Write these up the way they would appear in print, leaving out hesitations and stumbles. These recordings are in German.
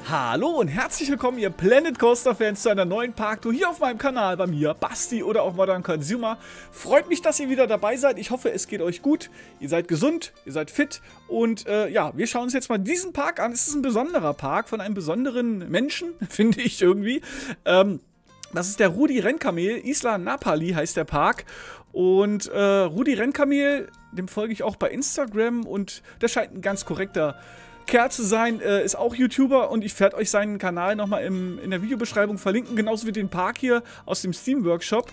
Hallo und herzlich willkommen, ihr Planet Coaster Fans, zu einer neuen Parktour hier auf meinem Kanal bei mir, Basti oder auch Modern Consumer. Freut mich, dass ihr wieder dabei seid. Ich hoffe, es geht euch gut. Ihr seid gesund, ihr seid fit und ja, wir schauen uns jetzt mal diesen Park an. Es ist ein besonderer Park von einem besonderen Menschen, finde ich irgendwie. Das ist der Rudi Rennkamel, Isla Napali heißt der Park. Und Rudi Rennkamel, dem folge ich auch bei Instagram und der scheint ein ganz korrekter Kerl zu sein, ist auch YouTuber und ich werde euch seinen Kanal nochmal in der Videobeschreibung verlinken, genauso wie den Park hier aus dem Steam Workshop.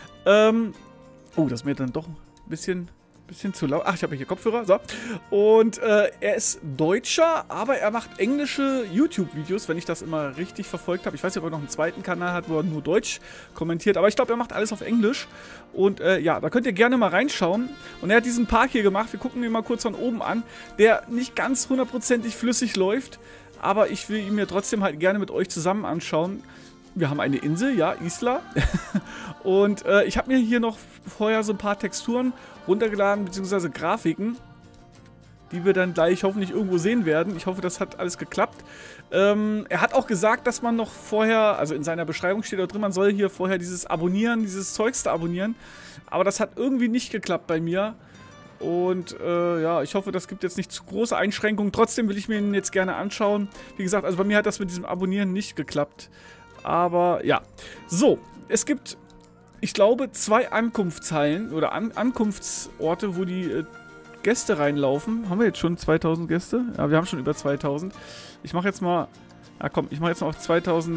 Oh, das ist mir dann doch ein bisschen zu laut. Ach, ich habe hier Kopfhörer. So. Und er ist Deutscher, aber er macht englische YouTube-Videos, wenn ich das immer richtig verfolgt habe. Ich weiß nicht, ob er noch einen zweiten Kanal hat, wo er nur Deutsch kommentiert. Aber ich glaube, er macht alles auf Englisch. Und ja, da könnt ihr gerne mal reinschauen. Und er hat diesen Park hier gemacht. Wir gucken ihn mal kurz von oben an. Der nicht ganz hundertprozentig flüssig läuft. Aber ich will ihn mir trotzdem halt gerne mit euch zusammen anschauen. Wir haben eine Insel, ja, Isla. Und ich habe mir hier noch vorher so ein paar Texturen runtergeladen, beziehungsweise Grafiken, die wir dann gleich hoffentlich irgendwo sehen werden. Ich hoffe, das hat alles geklappt. Er hat auch gesagt, dass man noch vorher, also in seiner Beschreibung steht da drin, man soll hier vorher dieses Abonnieren, dieses Zeugs da abonnieren. Aber das hat irgendwie nicht geklappt bei mir. Und ja, ich hoffe, das gibt jetzt nicht zu große Einschränkungen. Trotzdem will ich mir ihn jetzt gerne anschauen. Wie gesagt, also bei mir hat das mit diesem Abonnieren nicht geklappt. Aber ja, so, es gibt, ich glaube, 2 Ankunftshallen oder Ankunftsorte, wo die Gäste reinlaufen. Haben wir jetzt schon 2000 Gäste? Ja, wir haben schon über 2000. Ich mache jetzt mal, ja komm, ich mache jetzt mal auf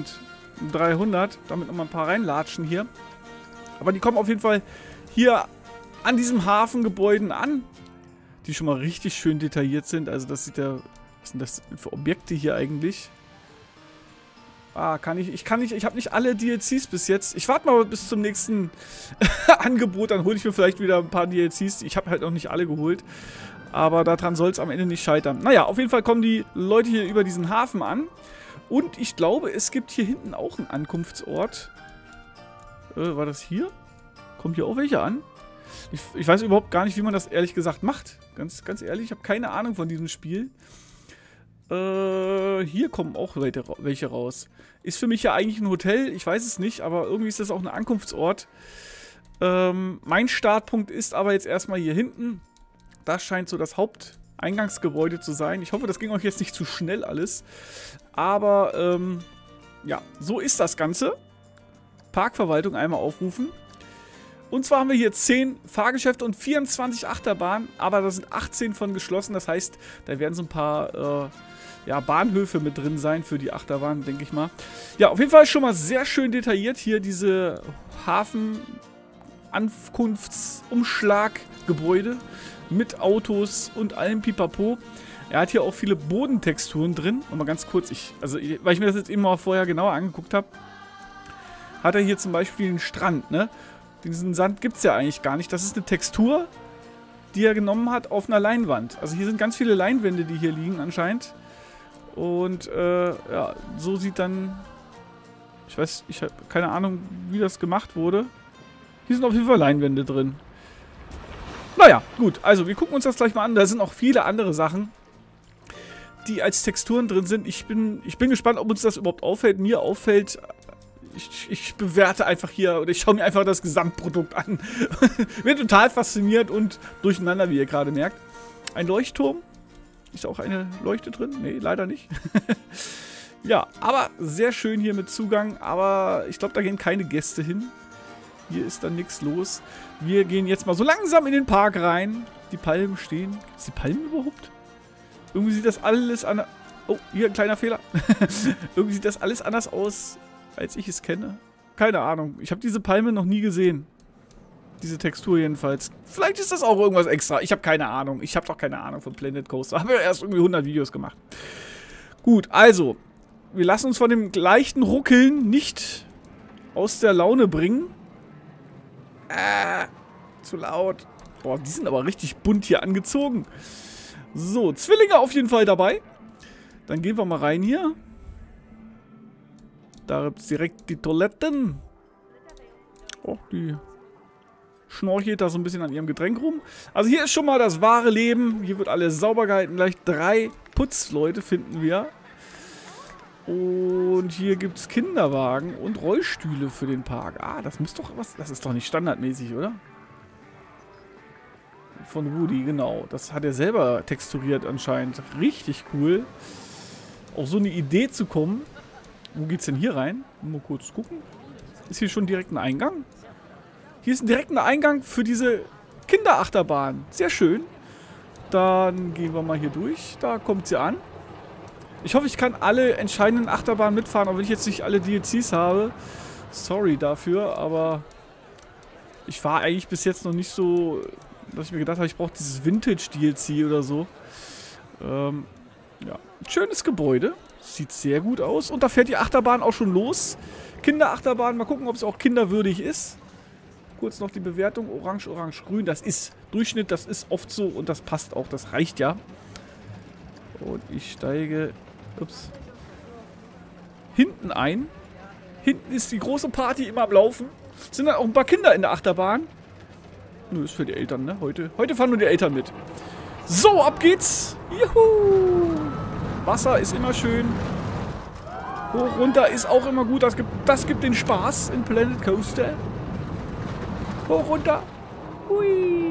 2300, damit nochmal ein paar reinlatschen hier. Aber die kommen auf jeden Fall hier an diesem Hafengebäuden an, die schon mal richtig schön detailliert sind. Also das sieht ja, was sind das für Objekte hier eigentlich? Ah, ich habe nicht alle DLCs bis jetzt. Ich warte mal bis zum nächsten Angebot, dann hole ich mir vielleicht wieder ein paar DLCs. Ich habe halt noch nicht alle geholt. Aber daran soll es am Ende nicht scheitern. Naja, auf jeden Fall kommen die Leute hier über diesen Hafen an. Und ich glaube, es gibt hier hinten auch einen Ankunftsort. War das hier? Kommen hier auch welche an? Ich weiß überhaupt gar nicht, wie man das ehrlich gesagt macht. Ganz ehrlich, ich habe keine Ahnung von diesem Spiel. Hier kommen auch welche raus. Ist für mich ja eigentlich ein Hotel, ich weiß es nicht, aber irgendwie ist das auch ein Ankunftsort. Mein Startpunkt ist aber jetzt erstmal hier hinten. Das scheint so das Haupteingangsgebäude zu sein. Ich hoffe, das ging euch jetzt nicht zu schnell alles. Aber, ja, so ist das Ganze. Parkverwaltung einmal aufrufen. Und zwar haben wir hier 10 Fahrgeschäfte und 24 Achterbahnen, aber da sind 18 von geschlossen. Das heißt, da werden so ein paar ja, Bahnhöfe mit drin sein für die Achterbahn, denke ich mal. Ja, auf jeden Fall schon mal sehr schön detailliert hier diese Hafenankunftsumschlaggebäude mit Autos und allem Pipapo. Er hat hier auch viele Bodentexturen drin. Nochmal ganz kurz, weil ich mir das jetzt eben mal vorher genauer angeguckt habe, hat er hier zum Beispiel einen Strand, ne? Diesen Sand gibt es ja eigentlich gar nicht. Das ist eine Textur, die er genommen hat auf einer Leinwand. Also hier sind ganz viele Leinwände, die hier liegen anscheinend. Und ja, so sieht dann... Ich habe keine Ahnung, wie das gemacht wurde. Hier sind auf jeden Fall Leinwände drin. Naja, gut. Also wir gucken uns das gleich mal an. Da sind auch viele andere Sachen, die als Texturen drin sind. Ich bin gespannt, ob uns das überhaupt auffällt. Mir auffällt... Ich bewerte einfach hier, oder ich schaue mir einfach das Gesamtprodukt an. Bin total fasziniert und durcheinander, wie ihr gerade merkt. Ein Leuchtturm. Ist auch eine Leuchte drin? Nee, leider nicht. Ja, aber sehr schön hier mit Zugang. Aber ich glaube, da gehen keine Gäste hin. Hier ist dann nichts los. Wir gehen jetzt mal so langsam in den Park rein. Die Palmen stehen. Gibt es die Palmen überhaupt? Irgendwie sieht das alles anders... Oh, hier ein kleiner Fehler. Irgendwie sieht das alles anders aus, als ich es kenne. Keine Ahnung. Ich habe diese Palme noch nie gesehen. Diese Textur jedenfalls. Vielleicht ist das auch irgendwas extra. Ich habe keine Ahnung. Ich habe doch keine Ahnung von Planet Coaster. Habe ja erst irgendwie 100 Videos gemacht. Gut, also. Wir lassen uns von dem leichten Ruckeln nicht aus der Laune bringen. Zu laut. Boah, die sind aber richtig bunt hier angezogen. So, Zwillinge auf jeden Fall dabei. Dann gehen wir mal rein hier. Da gibt es direkt die Toiletten. Oh, die schnorchelt da so ein bisschen an ihrem Getränk rum. Also hier ist schon mal das wahre Leben. Hier wird alles sauber gehalten. Gleich 3 Putzleute finden wir. Und hier gibt es Kinderwagen und Rollstühle für den Park. Ah, das muss doch was... Das ist doch nicht standardmäßig, oder? Von Rudi, genau. Das hat er selber texturiert anscheinend. Richtig cool. Auf so eine Idee zu kommen. Wo geht's denn hier rein? Mal kurz gucken. Ist hier schon direkt ein Eingang? Hier ist direkt ein Eingang für diese Kinderachterbahn. Sehr schön. Dann gehen wir mal hier durch. Da kommt sie an. Ich hoffe, ich kann alle entscheidenden Achterbahnen mitfahren, auch wenn ich jetzt nicht alle DLCs habe. Sorry dafür, aber ich war eigentlich bis jetzt noch nicht so, dass ich mir gedacht habe, ich brauche dieses Vintage-DLC oder so. Ja, ein schönes Gebäude. Sieht sehr gut aus. Und da fährt die Achterbahn auch schon los. Kinderachterbahn. Mal gucken, ob es auch kinderwürdig ist. Kurz noch die Bewertung. Orange, orange, grün. Das ist Durchschnitt. Das ist oft so. Und das passt auch. Das reicht ja. Und ich steige hinten ein. Hinten ist die große Party immer am Laufen. Sind dann auch ein paar Kinder in der Achterbahn. Nö, ist für die Eltern, ne? Heute fahren nur die Eltern mit. So, ab geht's. Juhu. Wasser ist immer schön. Hoch, runter ist auch immer gut. Das gibt den Spaß in Planet Coaster. Hoch, runter. Hui.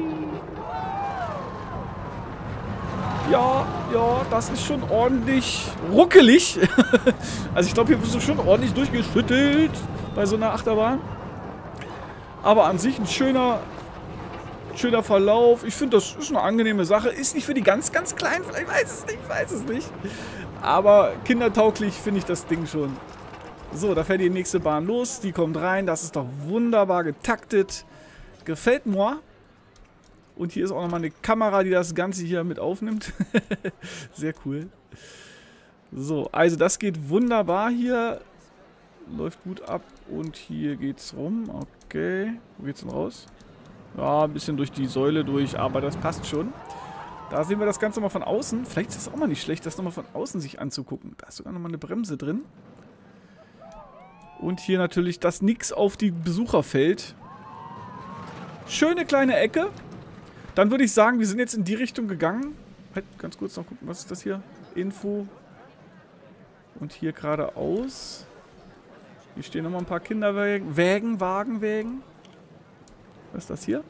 Ja, das ist schon ordentlich ruckelig. Also ich glaube, hier wirst du schon ordentlich durchgeschüttelt bei so einer Achterbahn. Aber an sich ein schöner Verlauf. Ich finde, das ist eine angenehme Sache. Ist nicht für die ganz, ganz Kleinen. Vielleicht weiß es nicht. Aber kindertauglich finde ich das Ding schon. So, da fährt die nächste Bahn los. Die kommt rein. Das ist doch wunderbar getaktet. Gefällt mir. Und hier ist auch nochmal eine Kamera, die das Ganze hier mit aufnimmt. Sehr cool. So, also das geht wunderbar hier. Läuft gut ab. Und hier geht's rum. Okay. Wo geht's denn raus? Ja, ein bisschen durch die Säule durch, aber das passt schon. Da sehen wir das Ganze mal von außen. Vielleicht ist das auch mal nicht schlecht, das nochmal von außen sich anzugucken. Da ist sogar nochmal eine Bremse drin. Und hier natürlich, dass nichts auf die Besucher fällt. Schöne kleine Ecke. Dann würde ich sagen, wir sind jetzt in die Richtung gegangen. Halt, ganz kurz noch gucken, was ist das hier? Info. Und hier geradeaus. Hier stehen nochmal ein paar Kinderwägen, Wagenwägen. Was ist das hier?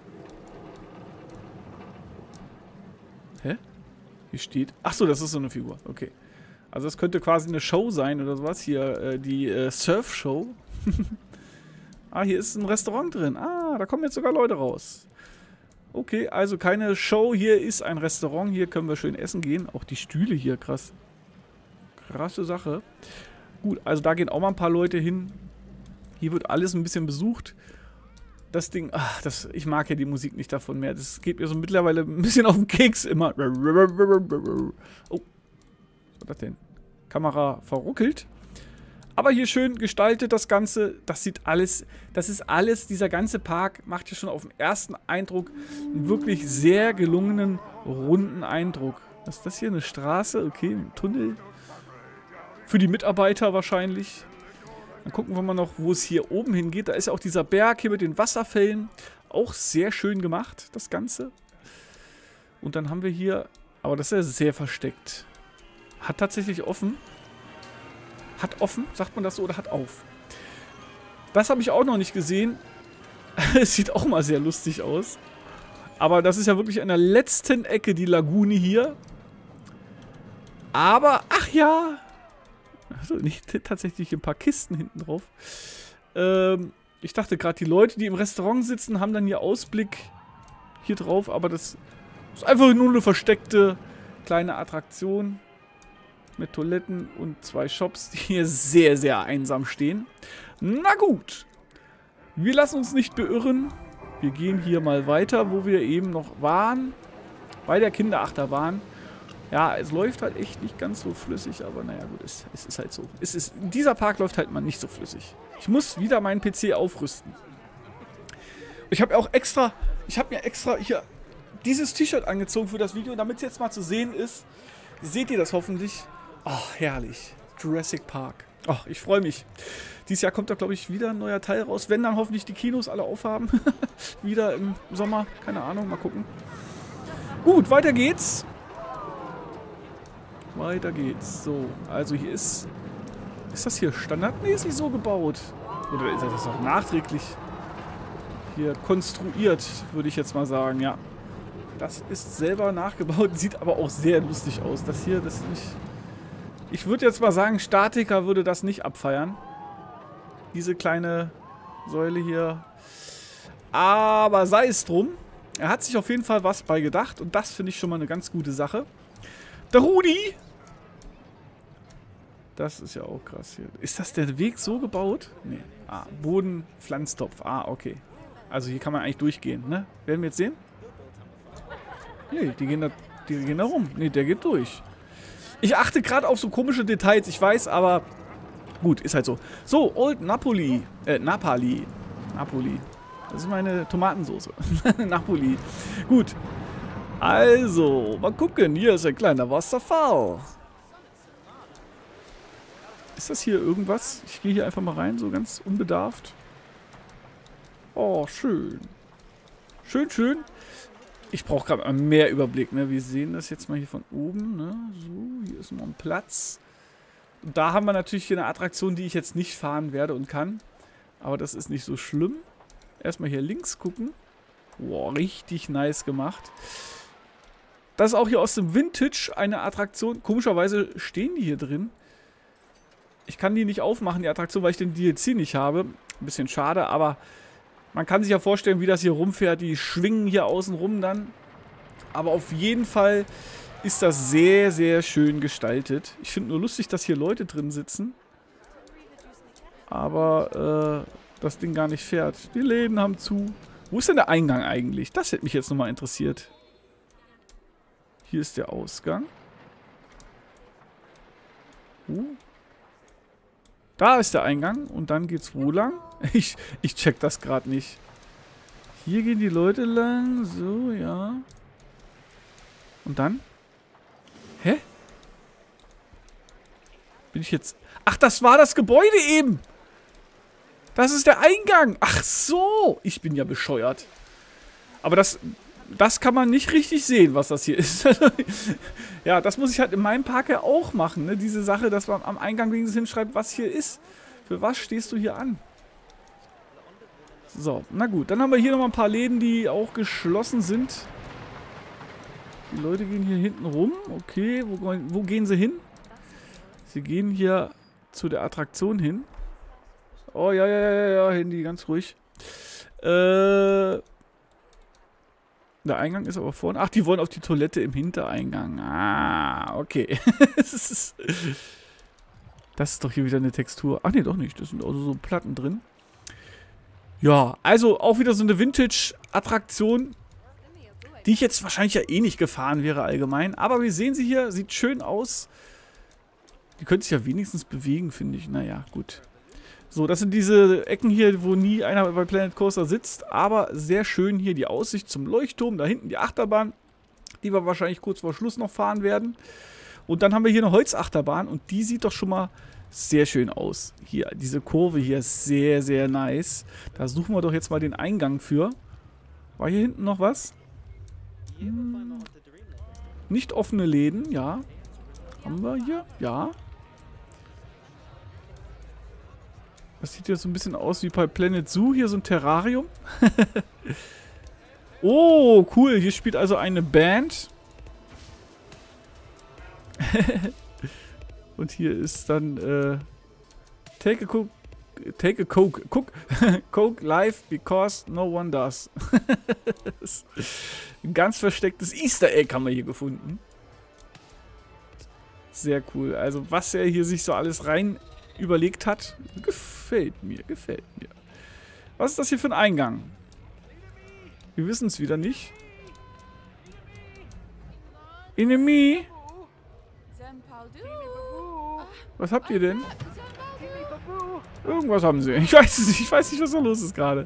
Hä? Hier steht... Achso, das ist so eine Figur. Okay. Also das könnte quasi eine Show sein oder sowas. Hier die Surf-Show. Ah, hier ist ein Restaurant drin. Ah, da kommen jetzt sogar Leute raus. Okay, also keine Show. Hier ist ein Restaurant. Hier können wir schön essen gehen. Auch die Stühle hier, krass. Krasse Sache. Gut, also da gehen auch mal ein paar Leute hin. Hier wird alles ein bisschen besucht. Das Ding, ach, ich mag ja die Musik nicht davon mehr. Das geht mir so mittlerweile ein bisschen auf den Keks immer. Oh, was ist das denn? Kamera verruckelt. Aber hier schön gestaltet das Ganze. Das ist alles, dieser ganze Park macht hier schon auf den ersten Eindruck einen wirklich sehr gelungenen, runden Eindruck. Was ist das hier? Eine Straße? Okay, ein Tunnel. Für die Mitarbeiter wahrscheinlich. Dann gucken wir mal noch, wo es hier oben hingeht. Da ist ja auch dieser Berg hier mit den Wasserfällen. Auch sehr schön gemacht, das Ganze. Und dann haben wir hier... Aber das ist ja sehr versteckt. Hat tatsächlich offen. Hat offen, sagt man das so, oder hat auf? Das habe ich auch noch nicht gesehen. Es sieht auch mal sehr lustig aus. Aber das ist ja wirklich an der letzten Ecke die Lagune hier. Aber, ach ja... Also nicht tatsächlich ein paar Kisten hinten drauf. Ich dachte gerade, die Leute, die im Restaurant sitzen, haben dann hier Ausblick hier drauf. Aber das ist einfach nur eine versteckte kleine Attraktion. Mit Toiletten und 2 Shops, die hier sehr, sehr einsam stehen. Na gut. Wir lassen uns nicht beirren. Wir gehen hier mal weiter, wo wir eben noch waren. Bei der Kinderachterbahn. Ja, es läuft halt echt nicht ganz so flüssig, aber naja gut, es ist halt so. Dieser Park läuft halt mal nicht so flüssig. Ich muss wieder meinen PC aufrüsten. Ich habe mir extra hier dieses T-Shirt angezogen für das Video, damit es jetzt mal zu sehen ist. Seht ihr das hoffentlich? Oh, herrlich. Jurassic Park. Oh, ich freue mich. Dieses Jahr kommt da, glaube ich, wieder ein neuer Teil raus. Wenn dann hoffentlich die Kinos alle aufhaben. Wieder im Sommer. Keine Ahnung, mal gucken. Gut, weiter geht's. Weiter geht's. So, also hier ist Ist das hier standardmäßig so gebaut? Oder ist das auch nachträglich hier konstruiert, würde ich jetzt mal sagen, ja. Das ist selber nachgebaut, sieht aber auch sehr lustig aus. Das hier, das nicht... Ich würde jetzt mal sagen, Statiker würde das nicht abfeiern. Diese kleine Säule hier. Aber sei es drum. Er hat sich auf jeden Fall was bei gedacht und das finde ich schon mal eine ganz gute Sache. Der Rudi! Das ist ja auch krass hier. Ist das der Weg so gebaut? Nee. Ah, Boden, Pflanztopf. Ah, okay. Also hier kann man eigentlich durchgehen, ne? Werden wir jetzt sehen? Nee, die gehen da rum. Nee, der geht durch. Ich achte gerade auf so komische Details, ich weiß, aber gut, ist halt so. So, Old Napoli. Napali. Das ist meine Tomatensauce. Napoli. Gut. Also, mal gucken. Hier ist ein kleiner Wasserfall. Ist das hier irgendwas? Ich gehe hier einfach mal rein, so ganz unbedarft. Oh, schön. Schön, schön. Ich brauche gerade mehr Überblick, ne? Wir sehen das jetzt mal hier von oben, ne? So, hier ist noch ein Platz. Und da haben wir natürlich hier eine Attraktion, die ich jetzt nicht fahren werde und kann. Aber das ist nicht so schlimm. Erstmal hier links gucken. Boah, richtig nice gemacht. Das ist auch hier aus dem Vintage eine Attraktion. Komischerweise stehen die hier drin. Ich kann die nicht aufmachen, die Attraktion, weil ich den DLC nicht habe. Ein bisschen schade, aber man kann sich ja vorstellen, wie das hier rumfährt. Die schwingen hier außen rum dann. Aber auf jeden Fall ist das sehr, sehr schön gestaltet. Ich finde nur lustig, dass hier Leute drin sitzen. Aber das Ding gar nicht fährt. Die Läden haben zu. Wo ist denn der Eingang eigentlich? Das hätte mich jetzt nochmal interessiert. Hier ist der Ausgang. Da ist der Eingang und dann geht's wo lang? Ich check das gerade nicht. Hier gehen die Leute lang. So, ja. Und dann? Hä? Bin ich jetzt... Ach, das war das Gebäude eben! Das ist der Eingang! Ach so! Ich bin ja bescheuert. Aber das kann man nicht richtig sehen, was das hier ist. Ja, das muss ich halt in meinem Park ja auch machen, ne? Diese Sache, dass man am Eingang wenigstens hinschreibt, was hier ist. Für was stehst du hier an? So, na gut. Dann haben wir hier nochmal ein paar Läden, die auch geschlossen sind. Die Leute gehen hier hinten rum. Okay, wo gehen sie hin? Sie gehen hier zu der Attraktion hin. Oh, ja, Handy, ganz ruhig. Der Eingang ist aber vorne. Ach, die wollen auf die Toilette im Hintereingang. Ah, okay. Das ist doch hier wieder eine Textur. Ach nee, doch nicht. Das sind also so Platten drin. Ja, also auch wieder so eine Vintage-Attraktion, die ich jetzt wahrscheinlich ja eh nicht gefahren wäre allgemein. Aber wir sehen sie hier. Sieht schön aus. Die könnte sich ja wenigstens bewegen, finde ich. Naja, gut. So, das sind diese Ecken hier, wo nie einer bei Planet Coaster sitzt. Aber sehr schön hier die Aussicht zum Leuchtturm. Da hinten die Achterbahn, die wir wahrscheinlich kurz vor Schluss noch fahren werden. Und dann haben wir hier eine Holzachterbahn. Und die sieht doch schon mal sehr schön aus. Hier, diese Kurve hier ist sehr, sehr nice. Da suchen wir doch jetzt mal den Eingang für. War hier hinten noch was? Nicht offene Läden, ja. Haben wir hier? Ja. Das sieht jetzt so ein bisschen aus wie bei Planet Zoo. Hier so ein Terrarium. Oh, cool. Hier spielt also eine Band. Und hier ist dann Take a Coke. Coke live because no one does. Ein ganz verstecktes Easter Egg haben wir hier gefunden. Sehr cool. Also was er hier sich so alles rein überlegt hat, gefällt mir. Was ist das hier für ein Eingang? Wir wissen es wieder nicht. Enemy? Was habt ihr denn? Irgendwas haben sie. Ich weiß es nicht. Ich weiß nicht, was da los ist gerade.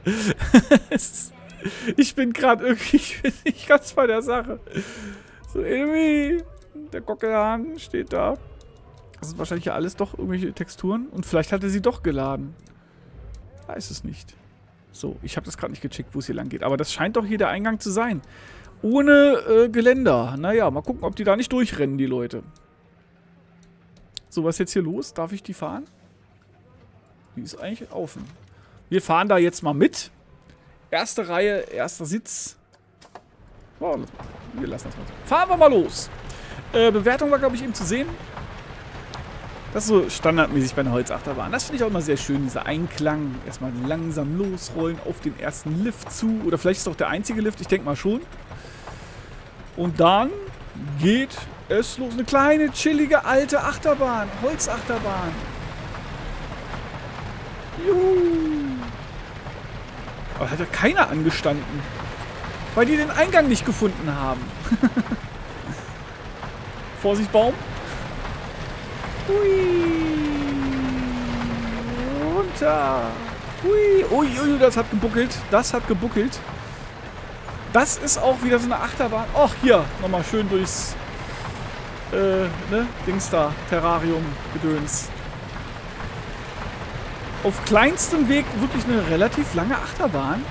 Ich bin gerade irgendwie nicht ganz bei der Sache. So, Enemy. Der Gockelhahn steht da. Das sind wahrscheinlich ja alles doch irgendwelche Texturen. Und vielleicht hat er sie doch geladen. Weiß es nicht. So, ich habe das gerade nicht gecheckt, wo es hier lang geht. Aber das scheint doch hier der Eingang zu sein. Ohne Geländer. Naja, mal gucken, ob die da nicht durchrennen, die Leute. So, was ist jetzt hier los? Darf ich die fahren? die ist eigentlich offen. Wir fahren da jetzt mal mit. Erste Reihe, erster Sitz. Oh, wir lassen das mal so. Fahren wir mal los. Bewertung war, glaube ich, eben zu sehen. Das ist so standardmäßig bei einer Holzachterbahn. Das finde ich auch immer sehr schön, dieser Einklang. Erstmal langsam losrollen auf den ersten Lift zu. Oder vielleicht ist es auch der einzige Lift, ich denke mal schon. Und dann geht es los. Eine kleine, chillige, alte Achterbahn. Holzachterbahn. Juhu. Aber hat ja keiner angestanden. Weil die den Eingang nicht gefunden haben. Vorsicht, Baum. Hui. Runter. Hui. Ui, ui, das hat gebuckelt. Das hat gebuckelt. Das ist auch wieder so eine Achterbahn. Ach, hier. Nochmal schön durchs ne? Dings da. Terrarium-Gedöns. Auf kleinstem Weg wirklich eine relativ lange Achterbahn.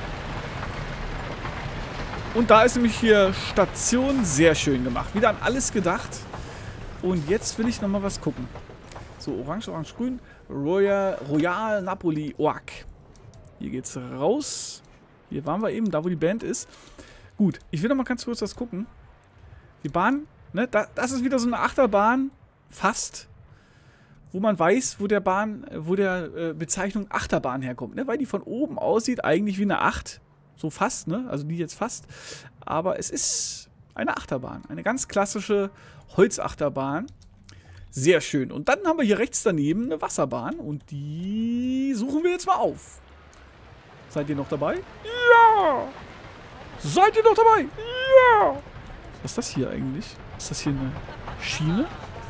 Und da ist nämlich hier Station sehr schön gemacht. Wieder an alles gedacht. Und jetzt will ich nochmal was gucken. So, orange, orange, grün. Royal Napoli Oak. Hier geht's raus. Hier waren wir eben, da wo die Band ist. Gut, ich will nochmal ganz kurz was gucken. Die Bahn, ne, das ist wieder so eine Achterbahn. Fast. Wo man weiß, wo der Bezeichnung Achterbahn herkommt. Ne? Weil die von oben aussieht eigentlich wie eine 8. So fast, ne? Also die jetzt fast. Aber es ist eine Achterbahn. Eine ganz klassische Holzachterbahn. Sehr schön. Und dann haben wir hier rechts daneben eine Wasserbahn. Und die suchen wir jetzt mal auf. Seid ihr noch dabei? Ja! Seid ihr noch dabei? Ja! Was ist das hier eigentlich? Ist das hier eine Schiene?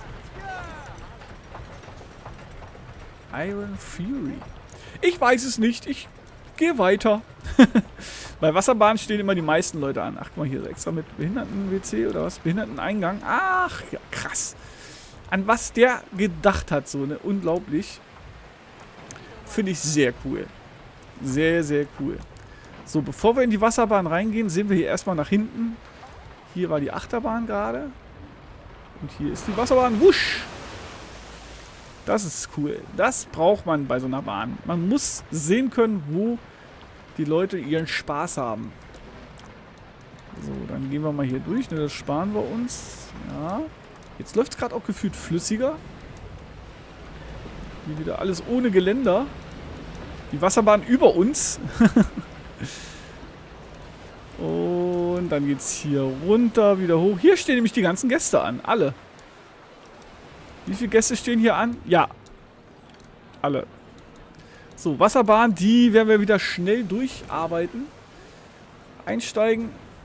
Iron Fury. Ich weiß es nicht. Ich gehe weiter. Bei Wasserbahnen stehen immer die meisten Leute an. Ach, guck mal hier, extra mit Behinderten-WC oder was? Behinderten-Eingang. Ach, ja, krass. An was der gedacht hat, so, ne? Unglaublich. Finde ich sehr cool. Sehr, sehr cool. So, bevor wir in die Wasserbahn reingehen, sehen wir hier erstmal nach hinten. Hier war die Achterbahn gerade. Und hier ist die Wasserbahn. Wusch! Das ist cool. Das braucht man bei so einer Bahn. Man muss sehen können, wo die Leute ihren Spaß haben. So, dann gehen wir mal hier durch. Ne, das sparen wir uns. Ja. Jetzt läuft es gerade auch gefühlt flüssiger. Hier wieder alles ohne Geländer. Die Wasserbahn über uns. Und dann geht es hier runter, wieder hoch. Hier stehen nämlich die ganzen Gäste an. Alle. Wie viele Gäste stehen hier an? Ja. Alle. So, Wasserbahn, die werden wir wieder schnell durcharbeiten. Einsteigen.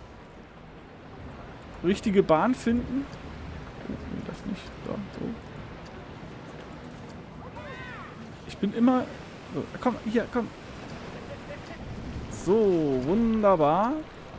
Richtige Bahn finden. Oh, nee, das nicht. Da, so. Ich bin immer... So, komm, hier, komm. So, wunderbar.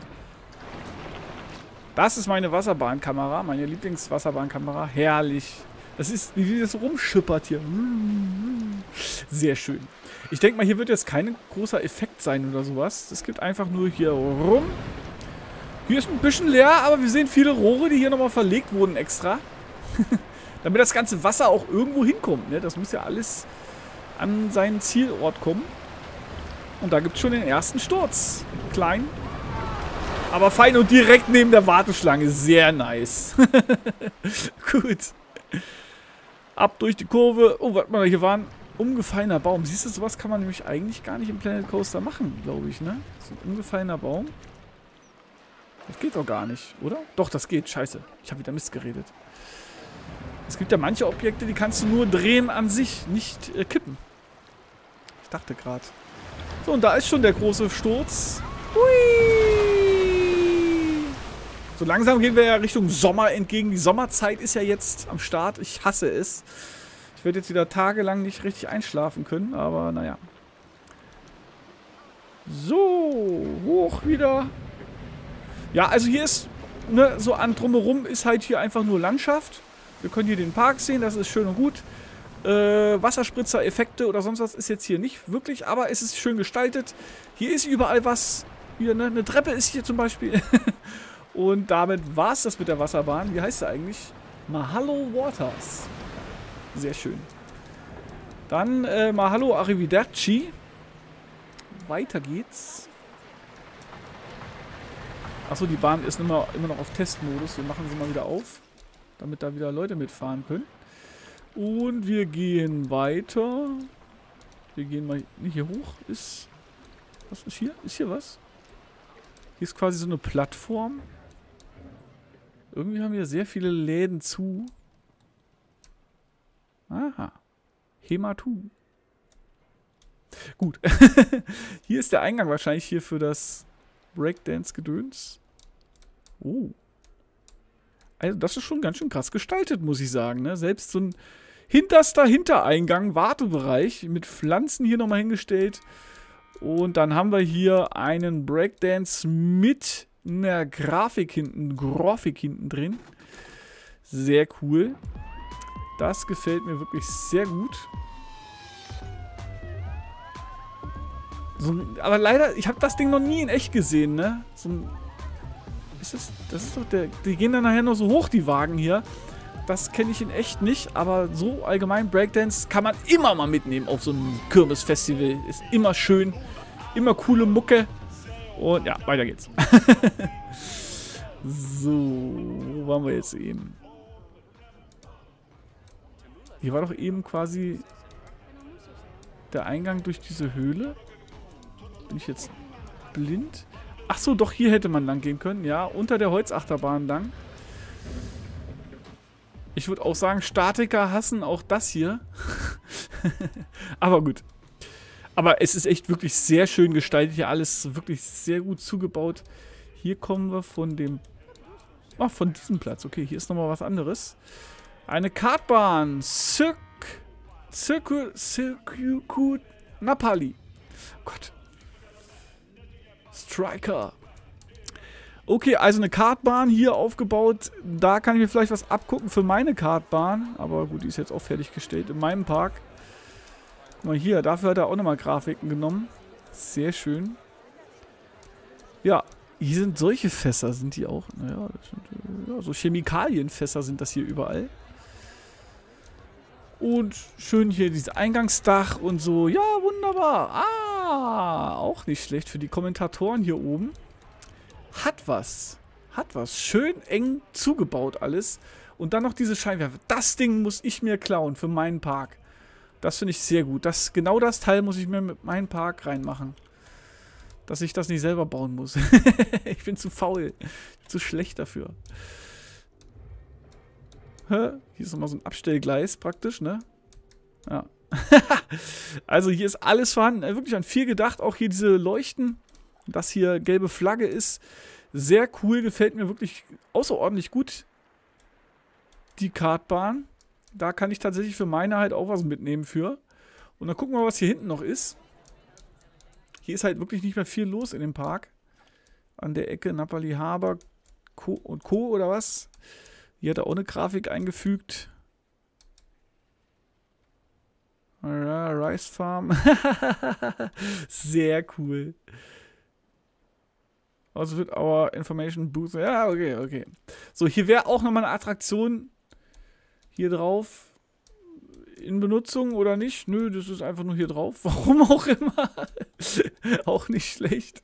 Das ist meine Wasserbahnkamera, meine Lieblingswasserbahnkamera. Herrlich. Das ist, wie das rumschippert hier. Sehr schön. Ich denke mal, hier wird jetzt kein großer Effekt sein oder sowas. Es gibt einfach nur hier rum. Hier ist ein bisschen leer, aber wir sehen viele Rohre, die hier nochmal verlegt wurden extra. Damit das ganze Wasser auch irgendwo hinkommt. Ne? Das muss ja alles an seinen Zielort kommen. Und da gibt es schon den ersten Sturz. Klein. Aber fein und direkt neben der Warteschlange. Sehr nice. Gut. Ab durch die Kurve. Oh, warte mal, hier war ein umgefallener Baum. Siehst du, sowas kann man nämlich eigentlich gar nicht im Planet Coaster machen, glaube ich, ne? So ein umgefallener Baum. Das geht doch gar nicht, oder? Doch, das geht. Scheiße. Ich habe wieder Mist geredet. Es gibt ja manche Objekte, die kannst du nur drehen an sich, nicht kippen. Ich dachte gerade. So, und da ist schon der große Sturz. Hui! So langsam gehen wir ja Richtung Sommer entgegen. Die Sommerzeit ist ja jetzt am Start. Ich hasse es. Ich werde jetzt wieder tagelang nicht richtig einschlafen können, aber naja. So, hoch wieder. Ja, also hier ist, ne, so an drumherum ist halt hier einfach nur Landschaft. Wir können hier den Park sehen, das ist schön und gut. Wasserspritzer, Effekte oder sonst was ist jetzt hier nicht wirklich, aber es ist schön gestaltet. Hier ist überall was. Hier, ne, eine Treppe ist hier zum Beispiel. Und damit war es das mit der Wasserbahn. Wie heißt sie eigentlich? Mahalo Waters. Sehr schön. Dann mal hallo, arrivederci. Weiter geht's. Achso, die Bahn ist immer noch auf Testmodus. Wir machen sie mal wieder auf, damit da wieder Leute mitfahren können. Und wir gehen weiter. Wir gehen mal nicht hier hoch. Was ist hier? Ist hier was? Hier ist quasi so eine Plattform. Irgendwie haben hier sehr viele Läden zu. Aha. Hematu. Gut. Hier ist der Eingang wahrscheinlich hier für das Breakdance-Gedöns. Oh. Also das ist schon ganz schön krass gestaltet, muss ich sagen. Ne? Selbst so ein hinterster Hintereingang, Wartebereich mit Pflanzen hier nochmal hingestellt. Und dann haben wir hier einen Breakdance mit einer Grafik hinten drin. Sehr cool. Das gefällt mir wirklich sehr gut. Aber leider, ich habe das Ding noch nie in echt gesehen, ne? Das ist doch die gehen dann nachher nur so hoch, die Wagen hier. Das kenne ich in echt nicht, aber so allgemein Breakdance kann man immer mal mitnehmen auf so einem Kirmesfestival. Ist immer schön, immer coole Mucke. Und ja, weiter geht's. So, wo waren wir jetzt eben? Hier war doch eben quasi der Eingang durch diese Höhle. Bin ich jetzt blind? Ach so, doch, hier hätte man lang gehen können. Ja, unter der Holzachterbahn lang. Ich würde auch sagen, Statiker hassen auch das hier. Aber gut. Aber es ist echt wirklich sehr schön gestaltet. Hier alles wirklich sehr gut zugebaut. Hier kommen wir von dem... Ach, von diesem Platz. Okay, hier ist nochmal was anderes. Eine Kartbahn. Circuit Napoli. Oh Gott. Striker. Okay, also eine Kartbahn hier aufgebaut. Da kann ich mir vielleicht was abgucken für meine Kartbahn. Aber gut, die ist jetzt auch fertiggestellt in meinem Park. Guck mal hier, dafür hat er auch nochmal Grafiken genommen. Sehr schön. Ja, hier sind solche Fässer, sind die auch. Naja, das sind, ja, so Chemikalienfässer sind das hier überall. Und schön hier dieses Eingangsdach und so. Ja, wunderbar. Ah, auch nicht schlecht für die Kommentatoren hier oben. Hat was. Hat was. Schön eng zugebaut alles. Und dann noch diese Scheinwerfer. Das Ding muss ich mir klauen für meinen Park. Das finde ich sehr gut. Genau das Teil muss ich mir mit meinem Park reinmachen. Dass ich das nicht selber bauen muss. Ich bin zu faul. Ich bin zu schlecht dafür. Hier ist nochmal so ein Abstellgleis praktisch, ne? Ja. Also hier ist alles vorhanden. Wirklich an viel gedacht. Auch hier diese Leuchten. Das hier gelbe Flagge ist. Sehr cool. Gefällt mir wirklich außerordentlich gut. Die Kartbahn. Da kann ich tatsächlich für meine halt auch was mitnehmen für. Und dann gucken wir mal, was hier hinten noch ist. Hier ist halt wirklich nicht mehr viel los in dem Park. An der Ecke Napoli Harbor und Co. oder was? Hier hat er auch eine Grafik eingefügt. Rice Farm. Sehr cool. Also wird our information boost. Ja, okay, okay. So, hier wäre auch nochmal eine Attraktion hier drauf. In Benutzung oder nicht? Nö, das ist einfach nur hier drauf. Warum auch immer. Auch nicht schlecht.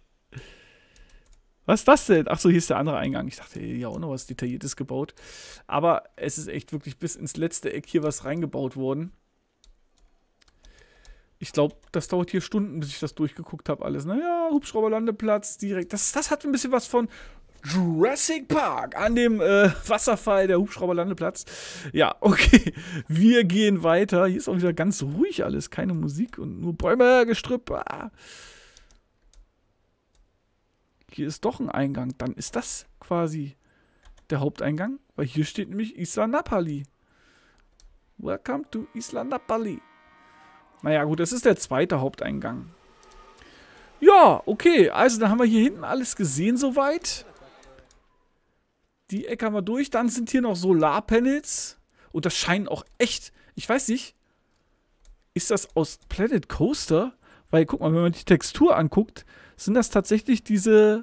Was ist das denn? Achso, hier ist der andere Eingang. Ich dachte, hier auch noch was Detailliertes gebaut. Aber es ist echt wirklich bis ins letzte Eck hier was reingebaut worden. Ich glaube, das dauert hier Stunden, bis ich das durchgeguckt habe alles. Naja, Hubschrauberlandeplatz direkt. Das hat ein bisschen was von Jurassic Park an dem Wasserfall, der Hubschrauberlandeplatz. Ja, okay. Wir gehen weiter. Hier ist auch wieder ganz ruhig alles. Keine Musik und nur Bäume, Gestrüpp. Ah. Hier ist doch ein Eingang. Dann ist das quasi der Haupteingang. Weil hier steht nämlich Isla Napoli. Welcome to Isla Napoli. Naja, gut, das ist der zweite Haupteingang. Ja, okay. Also, dann haben wir hier hinten alles gesehen soweit. Die Ecke haben wir durch. Dann sind hier noch Solarpanels. Und das scheinen auch echt... Ich weiß nicht. Ist das aus Planet Coaster? Weil, guck mal, wenn man die Textur anguckt, sind das tatsächlich diese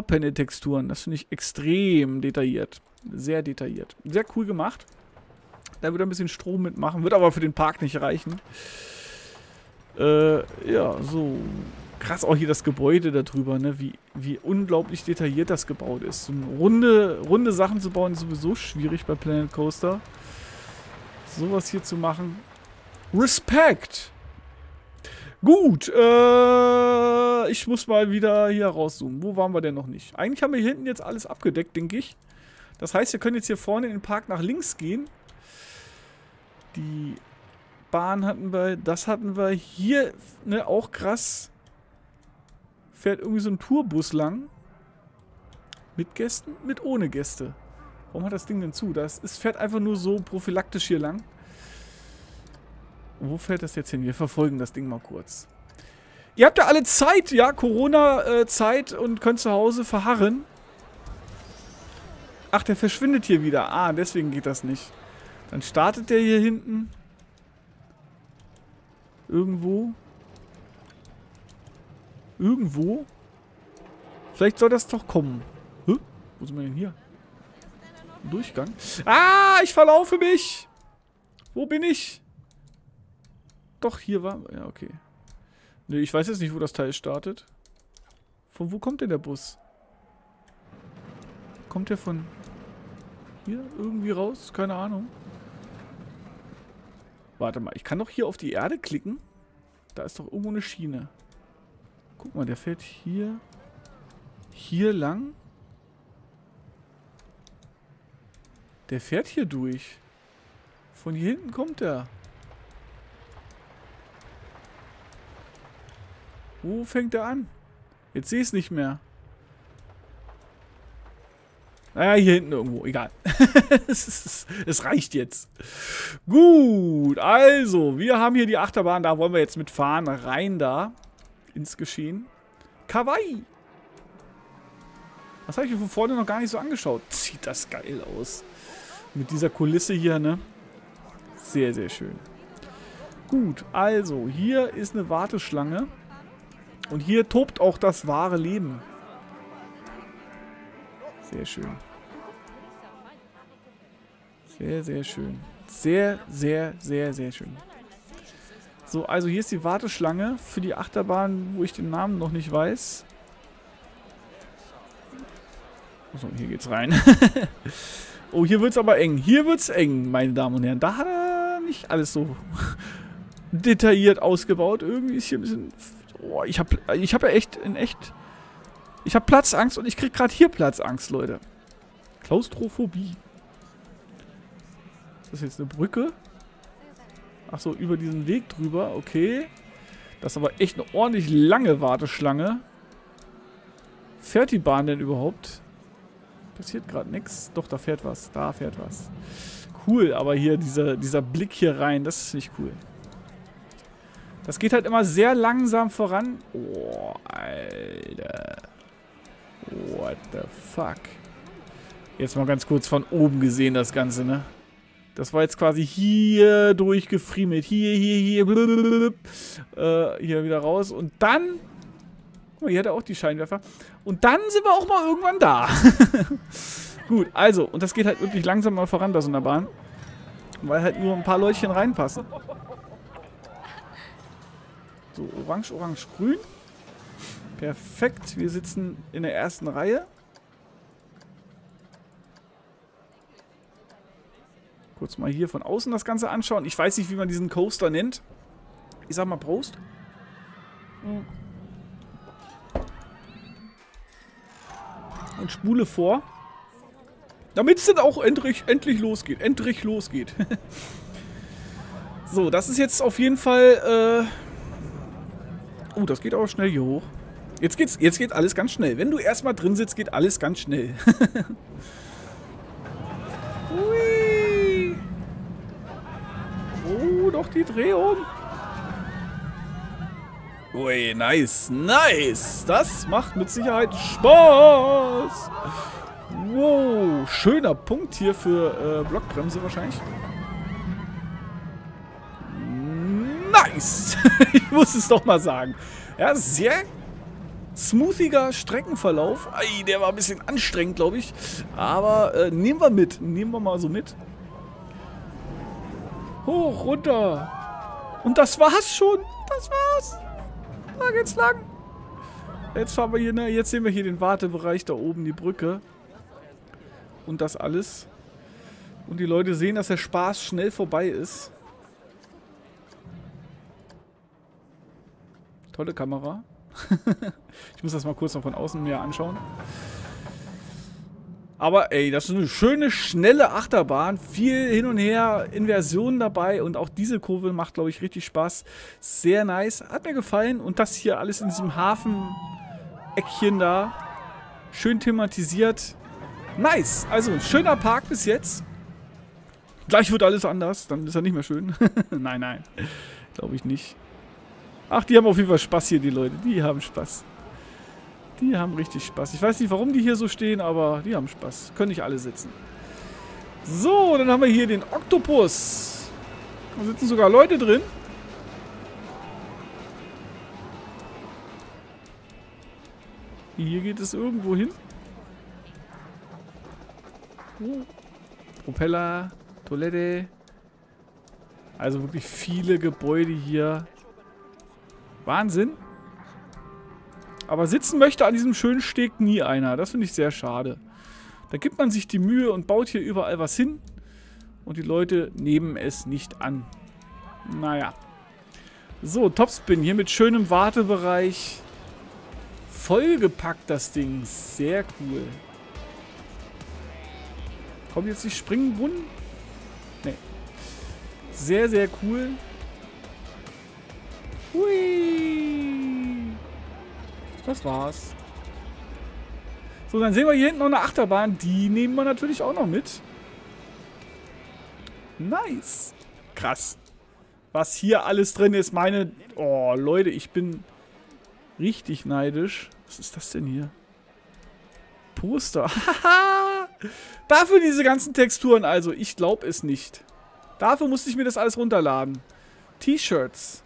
Solarpanel-Texturen. Das finde ich extrem detailliert. Sehr detailliert. Sehr cool gemacht. Da wird ein bisschen Strom mitmachen. Wird aber für den Park nicht reichen. Ja, so. Krass auch hier das Gebäude da drüber, ne? Wie unglaublich detailliert das gebaut ist. So runde Sachen zu bauen ist sowieso schwierig bei Planet Coaster. Sowas hier zu machen. Respekt! Gut, ich muss mal wieder hier rauszoomen. Wo waren wir denn noch nicht? Eigentlich haben wir hier hinten jetzt alles abgedeckt, denke ich. Das heißt, wir können jetzt hier vorne in den Park nach links gehen. Die Bahn hatten wir, das hatten wir. Hier, ne, auch krass. Fährt irgendwie so ein Tourbus lang. Mit Gästen, mit ohne Gäste. Warum hat das Ding denn zu? Es fährt einfach nur so prophylaktisch hier lang. Wo fährt das jetzt hin? Wir verfolgen das Ding mal kurz. Ihr habt ja alle Zeit, ja, Corona-Zeit und könnt zu Hause verharren. Ach, der verschwindet hier wieder. Ah, deswegen geht das nicht. Dann startet der hier hinten. Irgendwo. Irgendwo? Vielleicht soll das doch kommen. Hä? Wo sind wir denn hier? Durchgang? Ah, ich verlaufe mich! Wo bin ich? Doch, hier war... Ja, okay. Ne, ich weiß jetzt nicht, wo das Teil startet. Von wo kommt denn der Bus? Kommt der von... hier irgendwie raus? Keine Ahnung. Warte mal, ich kann doch hier auf die Erde klicken. Da ist doch irgendwo eine Schiene. Guck mal, der fährt hier lang. Der fährt hier durch. Von hier hinten kommt er. Wo fängt er an? Jetzt sehe ich es nicht mehr. Naja, hier hinten irgendwo. Egal. Es reicht jetzt. Gut, also, wir haben hier die Achterbahn. Da wollen wir jetzt mitfahren. Rein da. Ins Geschehen. Kawaii! Das habe ich mir von vorne noch gar nicht so angeschaut. Sieht das geil aus. Mit dieser Kulisse hier, ne? Sehr, sehr schön. Gut, also, hier ist eine Warteschlange. Und hier tobt auch das wahre Leben. Sehr schön. Sehr, sehr schön. Sehr, sehr, sehr, sehr schön. So, also hier ist die Warteschlange für die Achterbahn, wo ich den Namen noch nicht weiß. So, hier geht's rein. Oh, hier wird's aber eng. Hier wird's eng, meine Damen und Herren. Da hat er nicht alles so detailliert ausgebaut. Irgendwie ist hier ein bisschen... Oh, ich hab ja echt, ich hab Platzangst und ich krieg gerade hier Platzangst, Leute. Klaustrophobie. Ist das jetzt eine Brücke? Achso, über diesen Weg drüber, okay. Das ist aber echt eine ordentlich lange Warteschlange. Fährt die Bahn denn überhaupt? Passiert gerade nichts. Doch, da fährt was. Da fährt was. Cool, aber hier dieser Blick hier rein, das ist nicht cool. Das geht halt immer sehr langsam voran. Oh, Alter. What the fuck? Jetzt mal ganz kurz von oben gesehen, das Ganze, ne? Das war jetzt quasi hier durchgefriemelt. Hier wieder raus. Und dann... Guck mal, hier hat er auch die Scheinwerfer. Und dann sind wir auch mal irgendwann da. Gut, also. Und das geht halt wirklich langsam mal voran bei so einer Bahn. Weil halt nur ein paar Leutchen reinpassen. So, orange, orange, grün. Perfekt. Wir sitzen in der ersten Reihe. Kurz mal hier von außen das Ganze anschauen. Ich weiß nicht, wie man diesen Coaster nennt. Ich sag mal Prost. Und spule vor. Damit es dann auch endlich losgeht. Endlich losgeht. So, das ist jetzt auf jeden Fall... Oh, das geht aber schnell hier hoch. Jetzt geht alles ganz schnell. Wenn du erstmal drin sitzt, geht alles ganz schnell. Hui. Oh, doch die Drehung. Ui, nice, nice. Das macht mit Sicherheit Spaß. Wow, schöner Punkt hier für Blockbremse wahrscheinlich. Nice. Ich muss es doch mal sagen. Ja, sehr smoothiger Streckenverlauf. Ei, der war ein bisschen anstrengend, glaube ich. Aber nehmen wir mit. Nehmen wir mal so mit. Hoch, runter. Und das war's schon. Das war's. Da geht's lang. Jetzt fahren wir hier, ne? Jetzt sehen wir hier den Wartebereich, da oben die Brücke. Und das alles. Und die Leute sehen, dass der Spaß schnell vorbei ist. Tolle Kamera. Ich muss das mal kurz noch von außen mehr anschauen. Aber ey, das ist eine schöne, schnelle Achterbahn. Viel hin und her, Inversionen dabei. Und auch diese Kurve macht, glaube ich, richtig Spaß. Sehr nice. Hat mir gefallen. Und das hier alles in diesem Hafen-Eckchen da. Schön thematisiert. Nice. Also, ein schöner Park bis jetzt. Gleich wird alles anders. Dann ist er nicht mehr schön. Nein, nein. Glaube ich nicht. Ach, die haben auf jeden Fall Spaß hier, die Leute. Die haben Spaß. Die haben richtig Spaß. Ich weiß nicht, warum die hier so stehen, aber die haben Spaß. Können nicht alle sitzen. So, dann haben wir hier den Oktopus. Da sitzen sogar Leute drin. Hier geht es irgendwo hin. Oh. Propeller, Toilette. Also wirklich viele Gebäude hier. Wahnsinn. Aber sitzen möchte an diesem schönen Steg nie einer. Das finde ich sehr schade. Da gibt man sich die Mühe und baut hier überall was hin. Und die Leute nehmen es nicht an. Naja. So, Topspin hier mit schönem Wartebereich. Vollgepackt das Ding. Sehr cool. Kommt jetzt die Springbrunnen? Nee. Sehr, sehr cool. Hui. Das war's. So, dann sehen wir hier hinten noch eine Achterbahn. Die nehmen wir natürlich auch noch mit. Nice. Krass. Was hier alles drin ist. Meine... Oh, Leute, ich bin richtig neidisch. Was ist das denn hier? Poster. Dafür diese ganzen Texturen. Also, ich glaube es nicht. Dafür musste ich mir das alles runterladen. T-Shirts.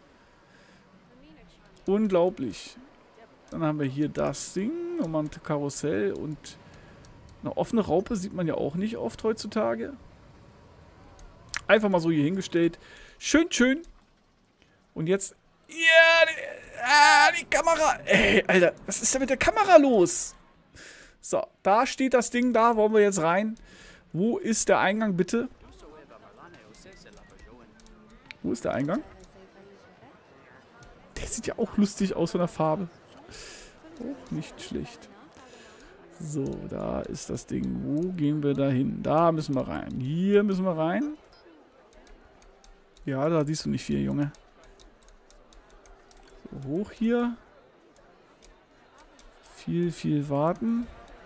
Unglaublich. Dann haben wir hier das Ding, nochmal ein Karussell und eine offene Raupe sieht man ja auch nicht oft heutzutage. Einfach mal so hier hingestellt. Schön, schön. Und jetzt... Ja, die Kamera. Ey, Alter, was ist denn mit der Kamera los? So, da steht das Ding, da wollen wir jetzt rein. Wo ist der Eingang, bitte? Wo ist der Eingang? Der sieht ja auch lustig aus von der Farbe. Auch nicht schlecht. So, da ist das Ding. Wo gehen wir da hin? Da müssen wir rein. Hier müssen wir rein. Ja, da siehst du nicht viel, Junge. So, hoch hier. Viel, viel warten.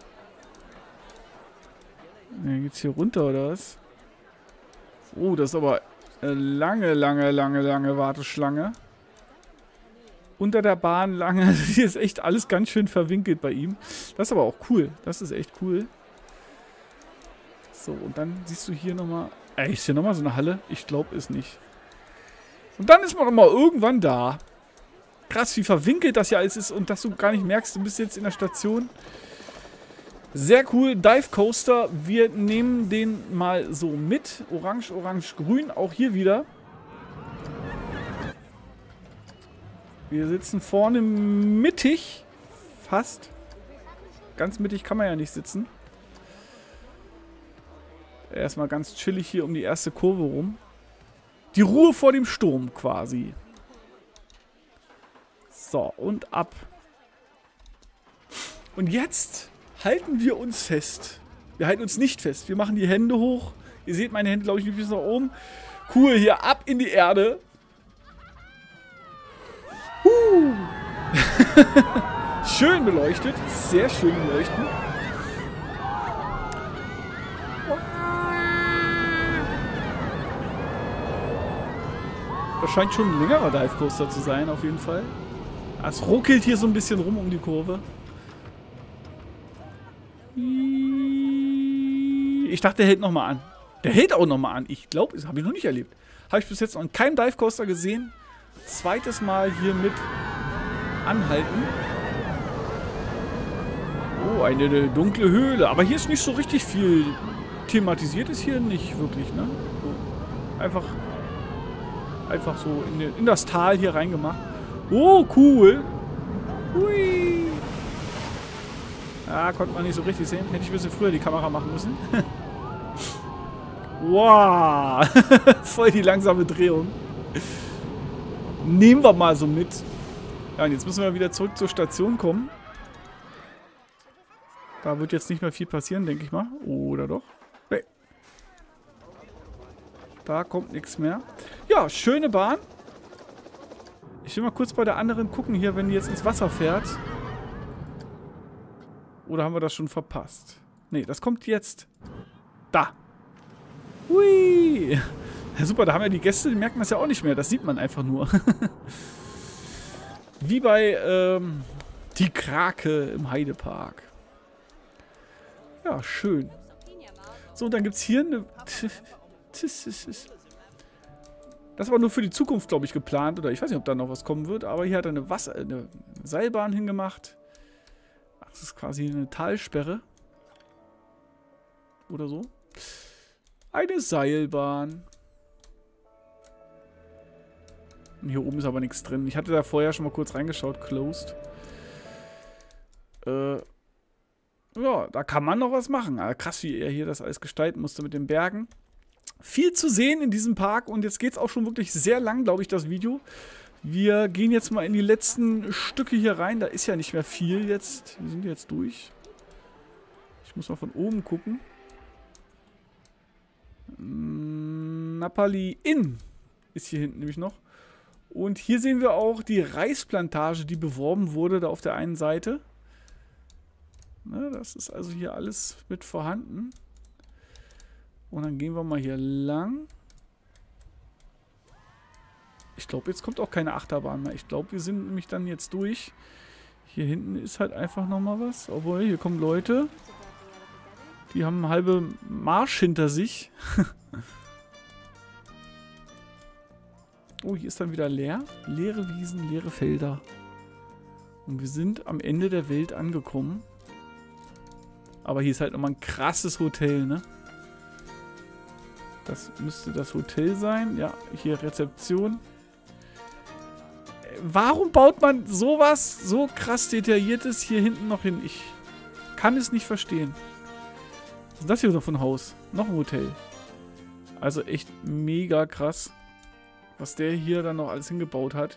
Ne, geht's hier runter, oder was? Oh, das ist aber eine lange Warteschlange. Unter der Bahn lange. Hier ist echt alles ganz schön verwinkelt bei ihm. Das ist aber auch cool. Das ist echt cool. So, und dann siehst du hier nochmal... Ey, ist hier nochmal so eine Halle? Ich glaube es nicht. Und dann ist man nochmal irgendwann da. Krass, wie verwinkelt das hier alles ist und dass du gar nicht merkst, du bist jetzt in der Station. Sehr cool. Dive Coaster. Wir nehmen den mal so mit. Orange, orange, grün. Auch hier wieder. Wir sitzen vorne mittig. Fast. Ganz mittig kann man ja nicht sitzen. Erstmal ganz chillig hier um die erste Kurve rum. Die Ruhe vor dem Sturm quasi. So, und ab. Und jetzt halten wir uns fest. Wir halten uns nicht fest. Wir machen die Hände hoch. Ihr seht meine Hände, glaube ich, bis nach oben. Cool, hier ab in die Erde. Schön beleuchtet. Sehr schön beleuchten. Das scheint schon ein längerer Dive Coaster zu sein, auf jeden Fall. Es ruckelt hier so ein bisschen rum um die Kurve. Ich dachte, der hält nochmal an. Der hält auch nochmal an. Ich glaube, das habe ich noch nicht erlebt. Habe ich bis jetzt noch in keinem Dive Coaster gesehen. Zweites Mal hier mit anhalten. Oh, eine dunkle Höhle. Aber hier ist nicht so richtig viel thematisiert. Ist hier nicht wirklich, ne? So. Einfach so in das Tal hier reingemacht. Oh, cool. Hui. Ja, konnte man nicht so richtig sehen. Hätte ich ein bisschen früher die Kamera machen müssen. Wow. Voll die langsame Drehung. Nehmen wir mal so mit. Ja, und jetzt müssen wir wieder zurück zur Station kommen. Da wird jetzt nicht mehr viel passieren, denke ich mal. Oder doch? Nee. Da kommt nichts mehr. Ja, schöne Bahn. Ich will mal kurz bei der anderen gucken hier, wenn die jetzt ins Wasser fährt. Oder haben wir das schon verpasst? Nee, das kommt jetzt. Da. Hui. Ja, super, da haben ja die Gäste, die merken das ja auch nicht mehr. Das sieht man einfach nur. Wie bei die Krake im Heidepark. Ja, schön. So, und dann gibt es hier eine... Das war nur für die Zukunft, glaube ich, geplant. Oder ich weiß nicht, ob da noch was kommen wird. Aber hier hat er eine Seilbahn hingemacht. Ach, das ist quasi eine Talsperre. Oder so. Eine Seilbahn. Und hier oben ist aber nichts drin. Ich hatte da vorher schon mal kurz reingeschaut. Closed. Ja, da kann man noch was machen. Aber krass, wie er hier das alles gestalten musste mit den Bergen. Viel zu sehen in diesem Park. Und jetzt geht es auch schon wirklich sehr lang, glaube ich, das Video. Wir gehen jetzt mal in die letzten Stücke hier rein. Da ist ja nicht mehr viel jetzt. Wir sind jetzt durch. Ich muss mal von oben gucken. Napali Inn ist hier hinten nämlich noch. Und hier sehen wir auch die Reisplantage, die beworben wurde, da auf der einen Seite. Ne, das ist also hier alles mit vorhanden. Und dann gehen wir mal hier lang. Ich glaube, jetzt kommt auch keine Achterbahn mehr. Ich glaube, wir sind nämlich dann jetzt durch. Hier hinten ist halt einfach nochmal was. Obwohl, hier kommen Leute. Die haben einen halben Marsch hinter sich. Oh, hier ist dann wieder leer. Leere Wiesen, leere Felder. Und wir sind am Ende der Welt angekommen. Aber hier ist halt nochmal ein krasses Hotel, ne? Das müsste das Hotel sein. Ja, hier Rezeption. Warum baut man sowas so krass Detailliertes hier hinten noch hin? Ich kann es nicht verstehen. Was ist das hier noch für ein Haus? Noch ein Hotel. Also echt mega krass, was der hier dann noch alles hingebaut hat.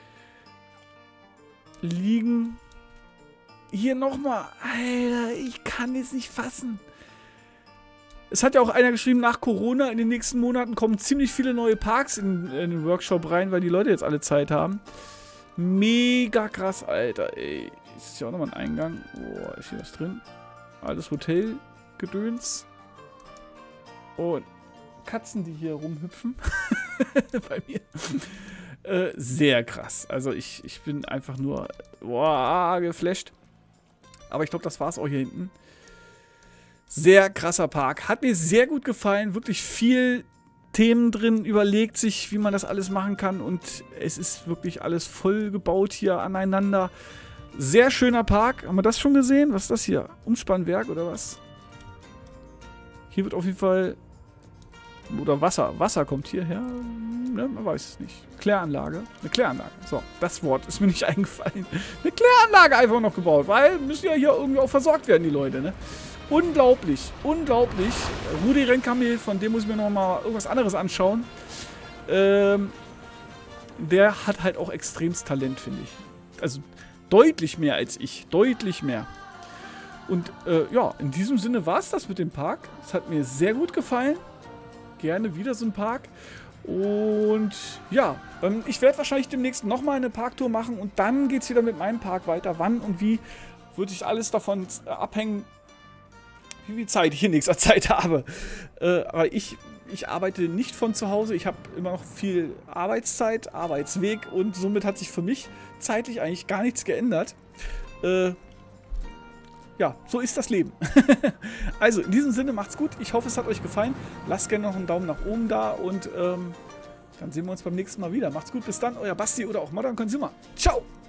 Liegen hier nochmal. Alter, ich kann es nicht fassen. Es hat ja auch einer geschrieben, nach Corona in den nächsten Monaten kommen ziemlich viele neue Parks in den Workshop rein, weil die Leute jetzt alle Zeit haben. Mega krass, Alter, ey. Ist hier auch nochmal ein Eingang. Boah, ist hier was drin? Alles Hotelgedöns. Und Katzen, die hier rumhüpfen. Bei mir. Sehr krass. Also ich bin einfach nur boah, geflasht. Aber ich glaube, das war es auch hier hinten. Sehr krasser Park. Hat mir sehr gut gefallen. Wirklich viel Themen drin. Überlegt sich, wie man das alles machen kann. Und es ist wirklich alles voll gebaut hier aneinander. Sehr schöner Park. Haben wir das schon gesehen? Was ist das hier? Umspannwerk oder was? Hier wird auf jeden Fall... Oder Wasser. Wasser kommt hierher. Ne, man weiß es nicht. Kläranlage. Eine Kläranlage. So, das Wort ist mir nicht eingefallen. Eine Kläranlage einfach noch gebaut. Weil müssen ja hier irgendwie auch versorgt werden, die Leute, ne? Unglaublich. Unglaublich. Rudi Rennkamel, von dem muss ich mir nochmal irgendwas anderes anschauen. Der hat halt auch extremst Talent, finde ich. Also deutlich mehr als ich. Deutlich mehr. Und ja, in diesem Sinne war es das mit dem Park. Es hat mir sehr gut gefallen. Gerne wieder so ein Park. Und ja, ich werde wahrscheinlich demnächst nochmal eine Parktour machen und dann geht es wieder mit meinem Park weiter. Wann und wie, wird sich alles davon abhängen, wie viel Zeit ich in nächster Zeit habe. Aber ich arbeite nicht von zu Hause. Ich habe immer noch viel Arbeitszeit, Arbeitsweg und somit hat sich für mich zeitlich eigentlich gar nichts geändert. Ja, so ist das Leben. Also, in diesem Sinne, macht's gut. Ich hoffe, es hat euch gefallen. Lasst gerne noch einen Daumen nach oben da und dann sehen wir uns beim nächsten Mal wieder. Macht's gut, bis dann, euer Basti oder auch Modern Consumer. Ciao!